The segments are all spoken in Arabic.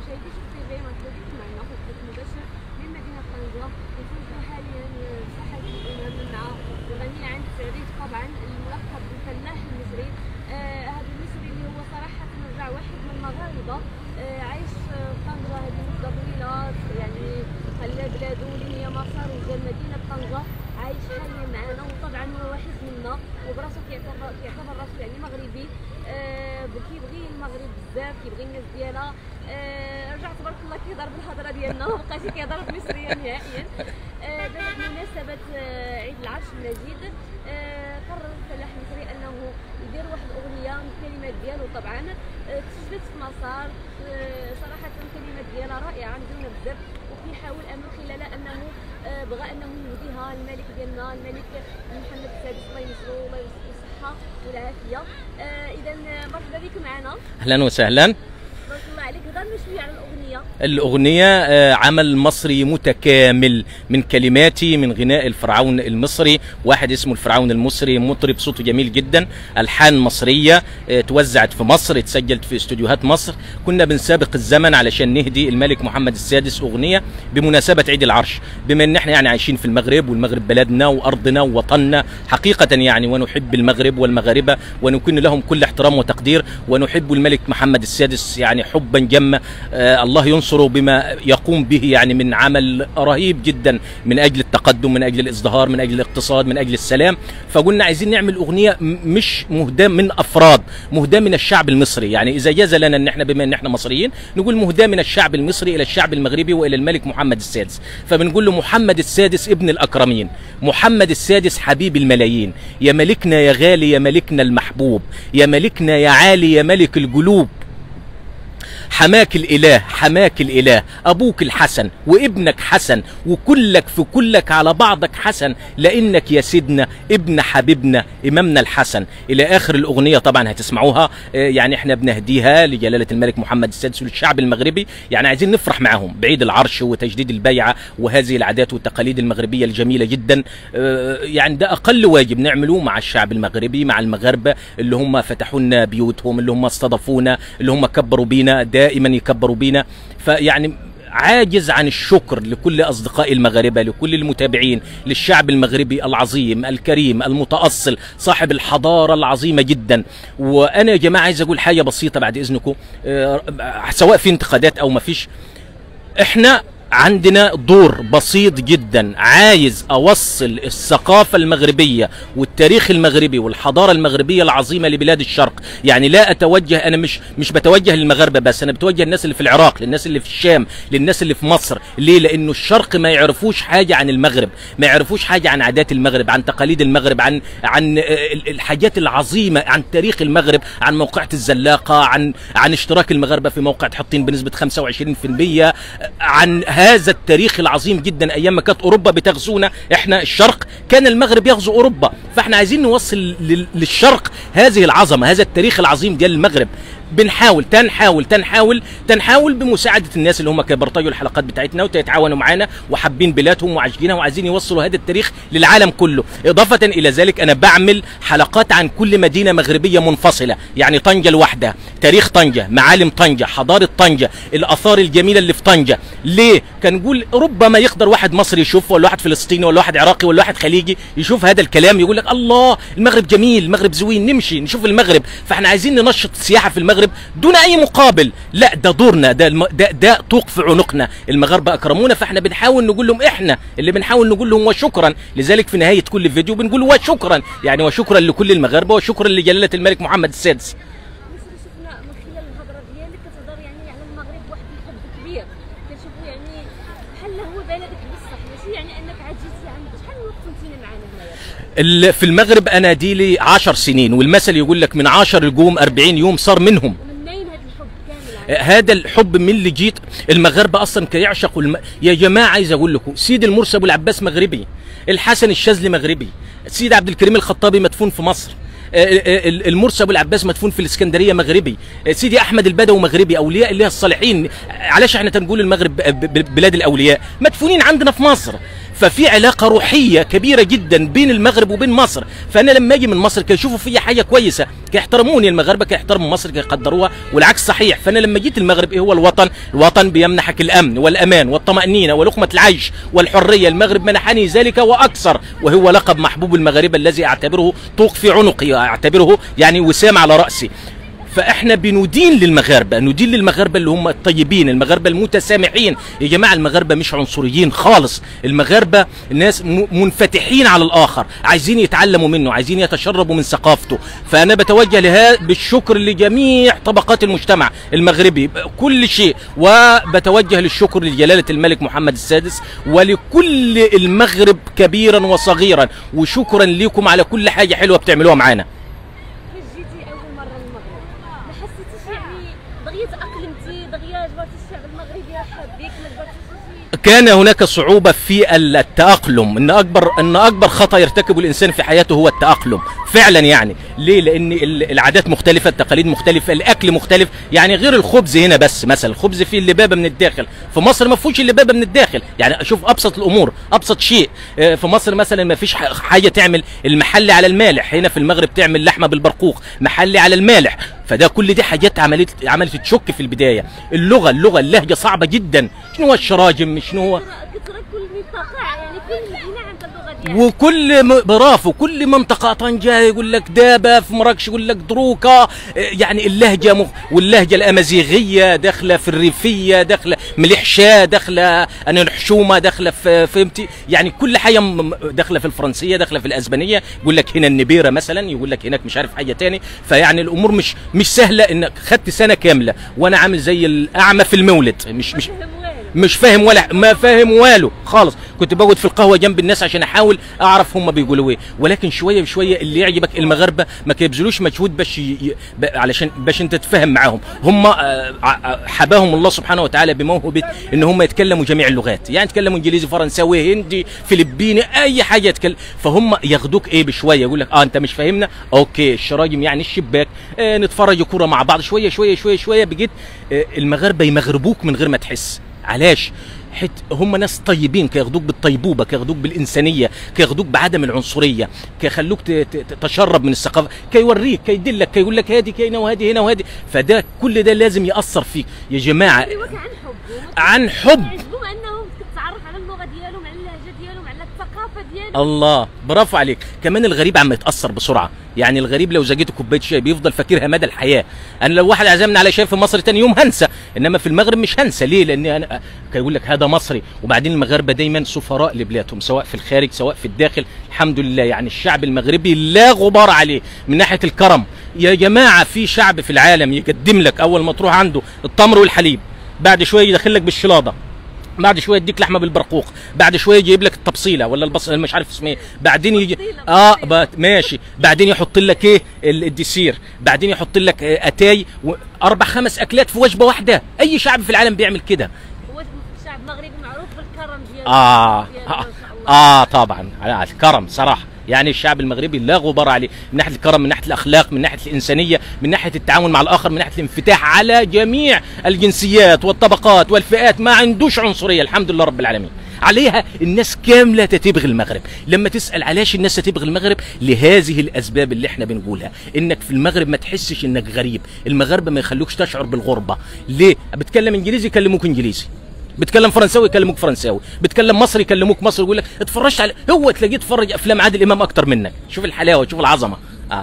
مشاهدي شوف تي في مرحبا بكم معنا في البث المباشر من مدينه طنجه. نتواجدوا حاليا في ساحه الامام مع الغني عن التعريف طبعا الملقب بالفلاح المصري. هذا المصري اللي هو صراحه رجع واحد من المغاربه عايش في طنجه هذه مده طويله، يعني خلى بلادو اللي هي مسار وجا مدينه طنجه، عايش حاليا معنا وطبعا هو واحد منا وبراسو كيعتبر راسو يعني مغربي. كيبغي المغرب بزاف، كيبغي الناس ديالها. رجع تبارك الله كيهضر بالهضره ديالنا، مابقاش كيهضر بالمصريه نهائيا. دابا بمناسبه عيد العرش المجيد قرر الفلاح المصري انه يدير واحد الاغنيه من الكلمات ديالو، طبعا تسجلت في مسار. صراحه الكلمات ديالها رائعه مزيونه بزاف، وكيحاول من خلالها انه بغى انه يهديها الملك ديالنا الملك محمد السادس الله ينصرو الله يرزقو الصحه والعافيه. اذا مرحبا بك معنا. اهلا وسهلا. بارك الله عليك. هضرنا شويه على الاغنيه. الأغنية عمل مصري متكامل من كلماتي، من غناء الفرعون المصري، واحد اسمه الفرعون المصري، مطرب صوته جميل جدا، ألحان مصرية توزعت في مصر، اتسجلت في استوديوهات مصر. كنا بنسابق الزمن علشان نهدي الملك محمد السادس أغنية بمناسبة عيد العرش، بما ان احنا يعني عايشين في المغرب، والمغرب بلدنا وأرضنا ووطننا حقيقة يعني، ونحب المغرب والمغاربة ونكن لهم كل احترام وتقدير، ونحب الملك محمد السادس يعني حبا جما. الله ينصره بما يقوم به يعني من عمل رهيب جدا من اجل التقدم، من اجل الازدهار، من اجل الاقتصاد، من اجل السلام. فقلنا عايزين نعمل اغنيه مش مهداه من افراد، مهداه من الشعب المصري. يعني اذا جاز لنا ان احنا بما ان احنا مصريين نقول مهداه من الشعب المصري الى الشعب المغربي والى الملك محمد السادس. فبنقول له محمد السادس ابن الاكرمين، محمد السادس حبيب الملايين، يا ملكنا يا غالي يا ملكنا المحبوب، يا ملكنا يا عالي يا ملك القلوب، حماك الإله حماك الإله، أبوك الحسن وابنك حسن، وكلك في كلك على بعضك حسن، لأنك يا سيدنا ابن حبيبنا إمامنا الحسن، إلى آخر الأغنية. طبعا هتسمعوها، يعني احنا بنهديها لجلالة الملك محمد السادس والشعب المغربي، يعني عايزين نفرح معهم بعيد العرش وتجديد البيعة وهذه العادات والتقاليد المغربية الجميلة جدا. يعني ده أقل واجب نعمله مع الشعب المغربي، مع المغاربة اللي هم فتحوا لنا بيوتهم، اللي هم استضافونا، اللي هم كبروا بينا، دائما يكبروا بينا. فيعني عاجز عن الشكر لكل أصدقائي المغاربة، لكل المتابعين، للشعب المغربي العظيم الكريم المتأصل صاحب الحضارة العظيمة جدا. وأنا يا جماعة عايز أقول حاجة بسيطة بعد إذنكم، سواء في انتقادات أو ما فيش، إحنا عندنا دور بسيط جدا، عايز اوصل الثقافة المغربية والتاريخ المغربي والحضارة المغربية العظيمة لبلاد الشرق. يعني لا اتوجه، انا مش بتوجه للمغاربة بس، انا بتوجه للناس اللي في العراق، للناس اللي في الشام، للناس اللي في مصر. ليه؟ لانه الشرق ما يعرفوش حاجة عن المغرب، ما يعرفوش حاجة عن عادات المغرب، عن تقاليد المغرب، عن الحاجات العظيمة، عن تاريخ المغرب، عن موقعة الزلاقة، عن اشتراك المغاربة في موقعة حطين بنسبة 25%، عن هذا التاريخ العظيم جدا. ايام ما كانت اوروبا بتغزونا احنا الشرق، كان المغرب يغزو اوروبا. فاحنا عايزين نوصل للشرق هذه العظمه، هذا التاريخ العظيم ديال المغرب. بنحاول تنحاول بمساعده الناس اللي هم كبرطيوا الحلقات بتاعتنا ويتعاونوا معانا وحابين بلادهم وعايشينها وعايزين يوصلوا هذا التاريخ للعالم كله. اضافه الى ذلك انا بعمل حلقات عن كل مدينه مغربيه منفصله، يعني طنجه لوحدها، تاريخ طنجه، معالم طنجه، حضاره طنجه، الاثار الجميله اللي في طنجه. ليه؟ كان نقول ربما يقدر واحد مصري يشوف، ولا واحد فلسطيني، ولا واحد عراقي، ولا واحد خليجي يشوف هذا الكلام يقول لك الله المغرب جميل، المغرب زوين، نمشي نشوف المغرب. فاحنا عايزين ننشط السياحه في المغرب دون اي مقابل. لا، ده دورنا، ده طوق في عنقنا. المغاربه اكرمونا، فاحنا بنحاول نقول لهم، احنا اللي بنحاول نقول لهم وشكرا. لذلك في نهايه كل فيديو بنقول وشكرا، يعني وشكرا لكل المغاربه، وشكرا لجلاله الملك محمد السادس. شفنا من خلال الهضره ديالك كتهضر يعني على المغرب واحد الحب كبير، كنشوفوا يعني بحال هو بلدك بصح، ماشي يعني انك عجزتي عنه. شحال من وقت كنتينا معنا هنايا؟ في المغرب انا ديلي 10 سنين، والمثل يقول لك من 10 يقوم 40 يوم صار منهم. هذا الحب من اللي جيت. المغاربه اصلا كيعشقوا يا جماعه عايز اقول لكم، سيد المرسي ابو العباس مغربي، الحسن الشاذلي مغربي، سيد عبد الكريم الخطابي مدفون في مصر، المرسي ابو العباس مدفون في الاسكندريه مغربي، سيدي احمد البدوي مغربي، اولياء الله الصالحين. علاش احنا تنقول المغرب بلاد الاولياء؟ مدفونين عندنا في مصر. ففي علاقه روحيه كبيره جدا بين المغرب وبين مصر. فانا لما اجي من مصر كيشوفوا فيا حاجه كويسه، كيحترموني المغاربه، كيحترموا مصر، كيقدروها، والعكس صحيح. فانا لما جيت المغرب ايه هو الوطن؟ الوطن بيمنحك الامن والامان والطمانينه ولقمه العيش والحريه. المغرب منحني ذلك واكثر، وهو لقب محبوب المغاربه الذي اعتبره طوق في عنقي، اعتبره يعني وسام على راسي. فاحنا بندين للمغاربه، ندين للمغاربه اللي هم الطيبين، المغاربه المتسامحين. يا جماعه المغاربه مش عنصريين خالص، المغاربه ناس منفتحين على الاخر، عايزين يتعلموا منه، عايزين يتشربوا من ثقافته. فانا بتوجه لها بالشكر لجميع طبقات المجتمع المغربي كل شيء، وبتوجه للشكر لجلاله الملك محمد السادس ولكل المغرب كبيرا وصغيرا، وشكرا لكم على كل حاجه حلوه بتعملوها معانا. كان هناك صعوبة في التأقلم، إن أكبر خطأ يرتكبه الإنسان في حياته هو التأقلم فعلا. يعني ليه؟ لأن العادات مختلفة، التقاليد مختلفة، الأكل مختلف. يعني غير الخبز هنا، بس مثلا الخبز فيه اللبابة من الداخل، في مصر ما فيهوش اللبابة من الداخل. يعني أشوف أبسط الأمور، أبسط شيء في مصر مثلا ما فيش حاجة تعمل المحلي على المالح، هنا في المغرب تعمل لحمة بالبرقوق، محلي على المالح. فده كل دي حاجات عملت تشك في البداية. اللغة اللهجة صعبة جدا. شنو هو الشراجم؟ شنو هو كل منطقة، يعني كل مدينة عندها اللغة ديالها، وكل برافو كل منطقة. طنجة يقول لك دابة، في مراكش يقول لك دروكة. يعني اللهجة واللهجة الأمازيغية داخلة في الريفية، داخلة مليحشاه، داخلة أنا الحشومة، داخلة في فهمتي، يعني كل حاجة داخلة في الفرنسية، داخلة في الأسبانية. يقول لك هنا النبيرة مثلا، يقول لك هناك مش عارف حاجة تاني. فيعني الأمور مش سهلة. إنك خدت سنة كاملة وأنا عامل زي الأعمى في المولد، مش فاهم ولا ما فاهم والو خالص. كنت بقعد في القهوه جنب الناس عشان احاول اعرف هم بيقولوا ايه. ولكن شويه بشويه اللي يعجبك المغاربه ما كيبذلوش مجهود علشان انت تتفاهم معاهم. هم حباهم الله سبحانه وتعالى بموهبه ان هم يتكلموا جميع اللغات، يعني يتكلموا انجليزي، فرنساوي، هندي، فلبيني، اي حاجه يتكلم. فهم ياخدوك ايه بشويه، يقول لك انت مش فاهمنا، اوكي الشراجم يعني الشباك، نتفرج كوره مع بعض شويه شويه شويه شويه. بجد المغاربه يمغربوك من غير ما تحس. علاش؟ هم ناس طيبين، كياخدوك بالطيبوبه، كياخدوك بالانسانيه، كياخدوك بعدم العنصريه، كيخلوك تتشرب من الثقافه، كيوريك، كيدلك، كيقول لك هادي كاينه وهادي هنا وهادي. فده كل ده لازم ياثر فيك يا جماعه. عن حب انهم تتعرف على اللغه ديالهم، على اللهجه ديالهم، على الثقافه ديالهم. الله برافو عليك. كمان الغريب عم يتاثر بسرعه. يعني الغريب لو زجيته كوبايه شاي بيفضل فاكرها مدى الحياه. انا لو واحد عزمني على شاي في مصر تاني يوم هنسى، انما في المغرب مش هنسى. ليه؟ لان انا يقول لك هذا مصري. وبعدين المغاربه دايما سفراء لبلادهم، سواء في الخارج سواء في الداخل. الحمد لله يعني الشعب المغربي لا غبار عليه من ناحيه الكرم. يا جماعه في شعب في العالم يقدم لك اول ما تروح عنده التمر والحليب، بعد شويه يدخل لك بالشلاضه، بعد شويه يديك لحمه بالبرقوق، بعد شويه يجيب لك التبصيله ولا البصل مش عارف اسمه ايه، بعدين يجي ماشي، بعدين يحط لك ايه الديسير، بعدين يحط لك اتاي، 4-5 اكلات في وجبه واحده. اي شعب في العالم بيعمل كده. هو الشعب المغربي معروف بالكرم ديالو. طبعا على الكرم صراحه. يعني الشعب المغربي لا غبار عليه من ناحيه الكرم، من ناحيه الاخلاق، من ناحيه الانسانيه، من ناحيه التعامل مع الاخر، من ناحيه الانفتاح على جميع الجنسيات والطبقات والفئات. ما عندوش عنصريه الحمد لله رب العالمين. عليها الناس كامله تتبغي المغرب. لما تسال علاش الناس تتبغي المغرب، لهذه الاسباب اللي احنا بنقولها. انك في المغرب ما تحسش انك غريب، المغاربه ما يخلوكش تشعر بالغربه. ليه؟ بتكلم انجليزي يكلموك انجليزي، بتكلم فرنساوي يكلموك فرنساوي، بتكلم مصري يكلموك مصري. يقول لك اتفرجت على، هو تلاقيه اتفرج افلام عادل امام اكتر منك. شوف الحلاوه، شوف العظمه.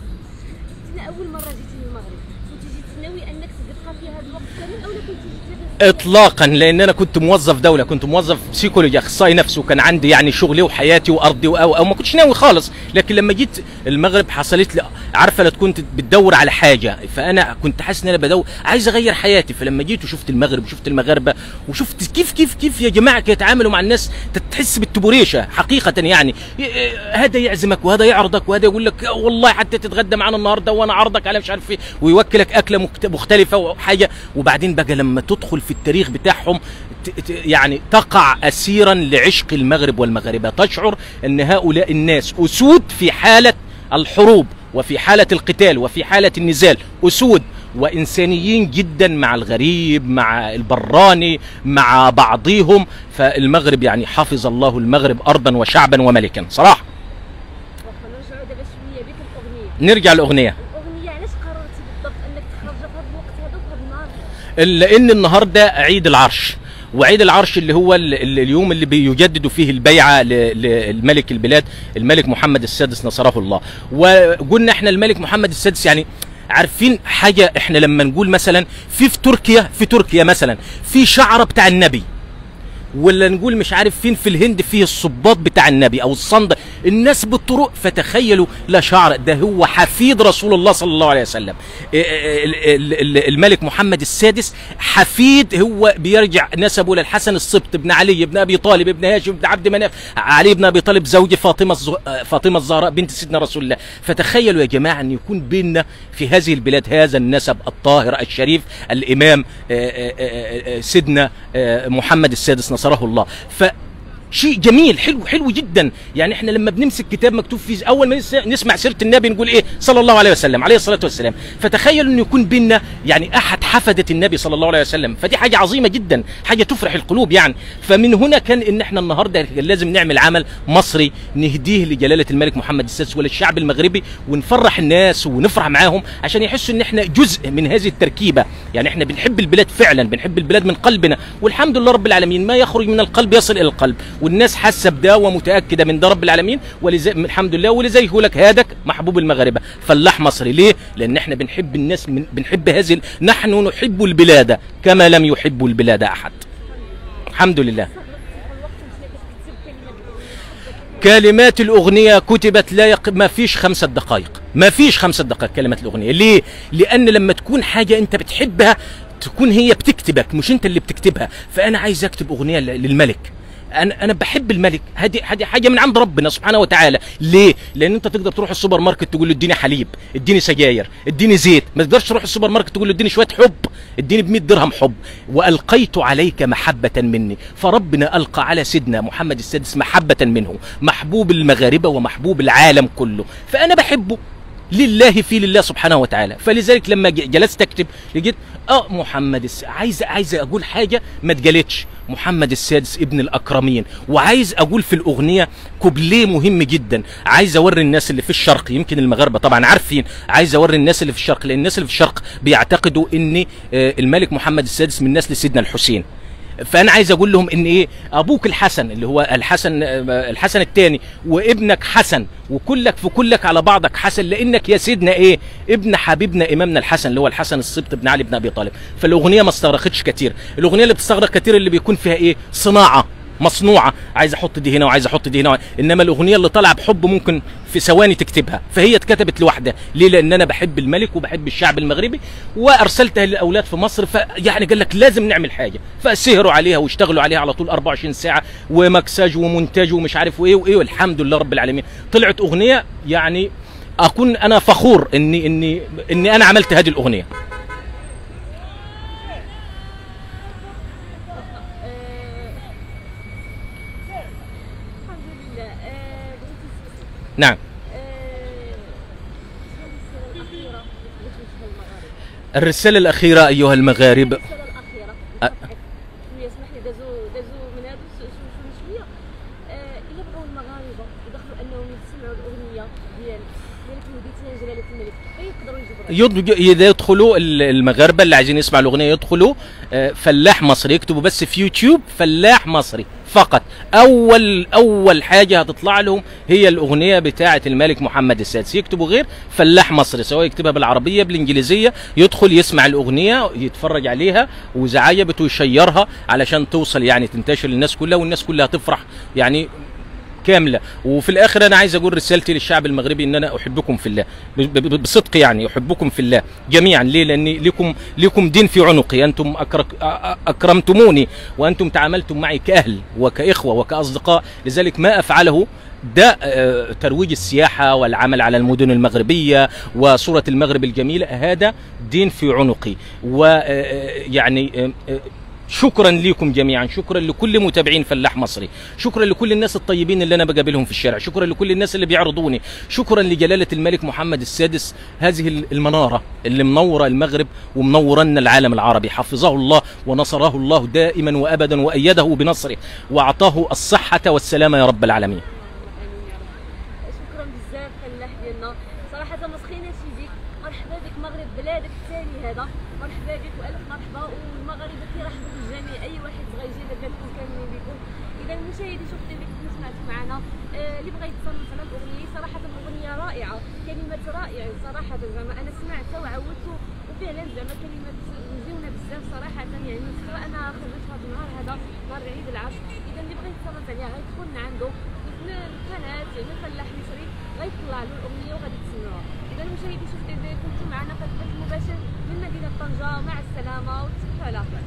اول مره جيتي للمغرب كنت جيت ناوي انك تبقى في هذا الوقت كامل، او كنت جيت اطلاقا؟ لان انا كنت موظف دوله، كنت موظف بسيكولوجي، اخصائي نفسي، وكان عندي يعني شغلي وحياتي وارضي او ما كنتش ناوي خالص. لكن لما جيت المغرب حصلت لي، عارفه لو كنت بتدور على حاجه، فانا كنت حاسس ان انا بدور عايز اغير حياتي. فلما جيت وشفت المغرب وشفت المغاربه وشفت كيف يا جماعه يتعاملوا مع الناس، تحس بالتبوريشه حقيقه. يعني هذا يعزمك وهذا يعرضك وهذا يقول لك والله حتى تتغدى معنا النهارده وانا عرضك على مش عارف ايه، ويوكلك اكله مختلفه وحاجه. وبعدين بقى لما تدخل في التاريخ بتاعهم يعني تقع اسيرا لعشق المغرب والمغاربه. تشعر ان هؤلاء الناس اسود في حاله الحروب وفي حاله القتال وفي حاله النزال، اسود وإنسانيين جدا مع الغريب، مع البراني، مع بعضهم. فالمغرب يعني حفظ الله المغرب أرضا وشعبا وملكا صراحة. نرجعوا دابا شويه بك الاغنيه. نرجع الأغنية. الاغنيه علاش قررتي بالضبط انك تخرجها في هذا الوقت هذا وفي هذا النهار؟ لأن النهارده عيد العرش، وعيد العرش اللي هو اليوم اللي بيجددوا فيه البيعة للملك البلاد الملك محمد السادس نصره الله. وقلنا احنا الملك محمد السادس يعني عارفين حاجة، احنا لما نقول مثلا في تركيا مثلا في شعرة بتاع النبي، ولا نقول مش عارف فين في الهند فيه الصباط بتاع النبي او الصندل، الناس بالطرق. فتخيلوا لا شعر، ده هو حفيد رسول الله صلى الله عليه وسلم. الملك محمد السادس حفيد، هو بيرجع نسبه للحسن السبط ابن علي ابن ابي طالب ابن هاشم ابن عبد مناف، علي ابن ابي طالب زوج فاطمه الزهراء بنت سيدنا رسول الله. فتخيلوا يا جماعه ان يكون بيننا في هذه البلاد هذا النسب الطاهر الشريف، الامام سيدنا محمد السادس نصره الله. فشيء جميل حلو جدا. يعني احنا لما بنمسك كتاب مكتوب فيه اول ما نسمع سيره النبي نقول ايه؟ صلى الله عليه وسلم، عليه الصلاه والسلام. فتخيلوا انه يكون بيننا يعني احد حفده النبي صلى الله عليه وسلم، فدي حاجه عظيمه جدا، حاجه تفرح القلوب يعني. فمن هنا كان ان احنا النهارده لازم نعمل عمل مصري نهديه لجلاله الملك محمد السادس وللشعب المغربي، ونفرح الناس ونفرح معاهم عشان يحسوا ان احنا جزء من هذه التركيبه. يعني احنا بنحب البلاد فعلا، بنحب البلاد من قلبنا، والحمد لله رب العالمين ما يخرج من القلب يصل الى القلب، والناس حاسه بده ومتاكده من ده رب العالمين، الحمد لله. ولذلك يقول لك هادك محبوب المغاربه فلاح مصري. ليه؟ لان احنا بنحب الناس، بنحب هذه، نحن نحب البلاد كما لم يحب البلاد احد. الحمد لله. كلمات الاغنيه كتبت ما فيش 5 دقائق، ما فيش 5 دقائق كلمات الاغنيه. ليه؟ لان لما تكون حاجه انت بتحبها تكون هي بتكتبك مش انت اللي بتكتبها. فانا عايز اكتب اغنيه للملك، انا بحب الملك، هذه حاجه من عند ربنا سبحانه وتعالى. ليه؟ لان انت تقدر تروح السوبر ماركت تقول له اديني حليب، اديني سجاير، اديني زيت، ما تقدرش تروح السوبر ماركت تقول له اديني شويه حب، اديني ب 100 درهم حب. والقيت عليك محبه مني، فربنا القى على سيدنا محمد السادس محبه منه، محبوب المغاربه ومحبوب العالم كله. فانا بحبه لله في لله سبحانه وتعالى. فلذلك لما جلست اكتب لقيت محمد عايز اقول حاجه ما اتقالتش، محمد السادس ابن الاكرمين. وعايز اقول في الاغنيه كوبليه مهم جدا، عايز اوري الناس اللي في الشرق، يمكن المغاربه طبعا عارفين، عايز اوري الناس اللي في الشرق، لان الناس اللي في الشرق بيعتقدوا ان الملك محمد السادس من نسل سيدنا الحسين. فانا عايز اقول لهم ان ايه، ابوك الحسن اللي هو الحسن الثاني، وابنك حسن، وكلك في كلك على بعضك حسن، لانك يا سيدنا ايه، ابن حبيبنا امامنا الحسن اللي هو الحسن السبط ابن علي بن ابي طالب. فالاغنيه ما استغرقتش كتير. الاغنيه اللي بتستغرق كتير اللي بيكون فيها ايه، صناعه مصنوعه، عايز احط دي هنا وعايز احط دي هنا. انما الاغنيه اللي طالعه بحب ممكن في ثواني تكتبها، فهي اتكتبت لوحدها. ليه؟ لان انا بحب الملك وبحب الشعب المغربي، وارسلتها للاولاد في مصر. فيعني قال لك لازم نعمل حاجه، فسهروا عليها واشتغلوا عليها على طول 24 ساعه، ومكساج ومونتاج ومش عارف وايه وايه، والحمد لله رب العالمين طلعت اغنيه. يعني اكون انا فخور اني انا عملت هذه الاغنيه. نعم. الرسالة الأخيرة أيها المغاربة. الرسالة الأخيرة. يسمح لي دازوا من هذا شوية. إلا بغاو المغاربة يدخلوا أنهم يسمعوا الأغنية ديال وديتنا جلالة الملك، يقدروا إذا يدخلوا المغاربة اللي عايزين يسمعوا الأغنية يدخلوا فلاح مصري، يكتبوا بس في يوتيوب فلاح مصري فقط. اول حاجه هتطلع لهم هي الاغنيه بتاعه الملك محمد السادس. يكتبوا غير فلاح مصري، سواء يكتبها بالعربيه بالانجليزيه، يدخل يسمع الاغنيه يتفرج عليها وزعايبته يشيرها علشان توصل يعني تنتشر للناس كلها، والناس كلها تفرح يعني كامله. وفي الاخر انا عايز اقول رسالتي للشعب المغربي ان انا احبكم في الله بصدق، يعني احبكم في الله جميعا. ليه؟ لان لكم دين في عنقي، انتم اكرمتموني وانتم تعاملتم معي كاهل وكاخوه وكاصدقاء. لذلك ما افعله ده ترويج السياحه والعمل على المدن المغربيه وصوره المغرب الجميله، هذا دين في عنقي. ويعني شكرا لكم جميعا، شكرا لكل متابعين فلاح مصري، شكرا لكل الناس الطيبين اللي انا بقابلهم في الشارع، شكرا لكل الناس اللي بيعرضوني، شكرا لجلالة الملك محمد السادس، هذه المنارة اللي منورة المغرب ومنورنا العالم العربي، حفظه الله ونصره الله دائما وابدا وايده بنصره واعطاه الصحة والسلامة يا رب العالمين. شكرا بزاف فلاح ديالنا، صراحة ما سخيناش يجيك، مرحبا بك مغرب بلادك الثاني هذا، مرحبا بك والف مرحبا، والمغاربه كيرحبوا بالجميع، اي واحد بغى يجي لكم كاملين بكم. اذا المشاهدين شفتوا اللي كنتوا سمعتوا معنا، اللي بغى يتصنت على الاغنيه، صراحة الاغنيه رائعة، كلمات رائعة صراحة، زعما انا سمعتها وعودت وفعلا زعما كلمات مزيونة بزاف صراحة، يعني انا خرجتها في النهار هذا، نهار عيد العصر. اذا اللي بغى يتصنت عليها غيدخل عنده القناة يعني فلاح مصري، غيطلع له الاغنيه وغادي تسمعوها. اذا المشاهدين شفتوا كنتوا معنا في البث المباشر من مدينه طنجه، مع السلامه وتصبحوا على خير.